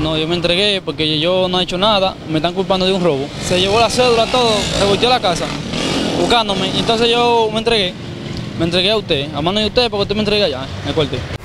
No, yo me entregué porque yo no he hecho nada, me están culpando de un robo. Se llevó la cédula, todo, revolvió la casa, buscándome. Y entonces yo me entregué a usted, a mano de usted, porque usted me entrega allá, en el cuartel.